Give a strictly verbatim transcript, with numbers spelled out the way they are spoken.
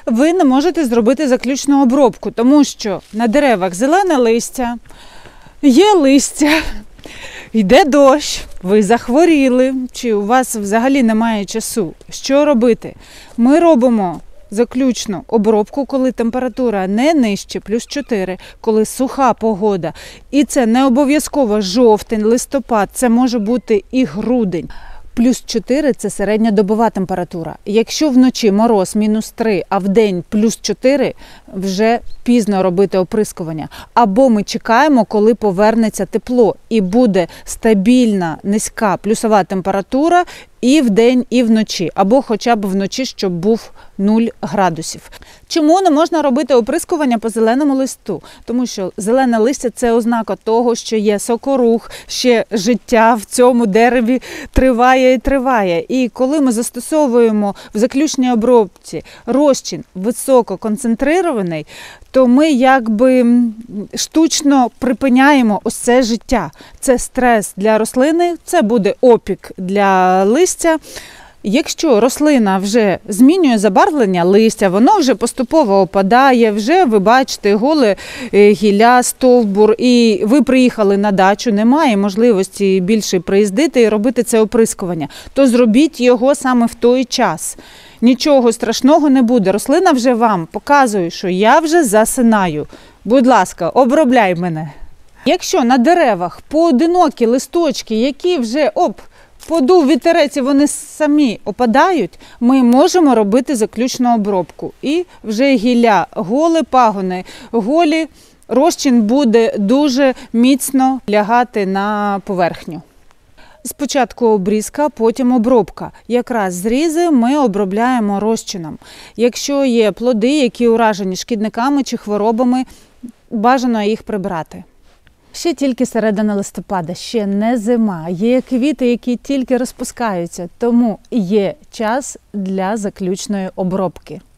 ви не можете зробити заключну обробку, тому що на деревах зелене листя, є листя, йде дощ, ви захворіли, чи у вас взагалі немає часу. Що робити? Ми робимо заключну обробку, коли температура не нижче плюс чотири, коли суха погода. І це не обов'язково жовтень, листопад, це може бути і грудень. Плюс чотири – це середньодобова температура. Якщо вночі мороз мінус три, а вдень плюс чотири, вже пізно робити оприскування. Або ми чекаємо, коли повернеться тепло і буде стабільна низька плюсова температура і вдень, і вночі. Або хоча б вночі, щоб був нуль градусів. Чому не можна робити оприскування по зеленому листу? Тому що зелене листя – це ознака того, що є сокорух, ще життя в цьому дереві триває і триває. І коли ми застосовуємо в заключній обробці розчин висококонцентрований, то ми якби штучно припиняємо ось це життя. Це стрес для рослини, це буде опік для листя. Якщо рослина вже змінює забарвлення листя, воно вже поступово опадає, вже ви бачите голе гілля, стовбур, і ви приїхали на дачу, немає можливості більше приїздити і робити це оприскування, то зробіть його саме в той час. Нічого страшного не буде. Рослина вже вам показує, що я вже засинаю. Будь ласка, обробляй мене. Якщо на деревах поодинокі листочки, які вже оп, подув вітерець і вони самі опадають, ми можемо робити заключну обробку. І вже гілля голе, пагони голі, розчин буде дуже міцно лягати на поверхню. Спочатку обрізка, потім обробка. Якраз зрізи ми обробляємо розчином. Якщо є плоди, які уражені шкідниками чи хворобами, бажано їх прибрати. Ще тільки середина листопада, ще не зима. Є квіти, які тільки розпускаються, тому є час для заключної обробки.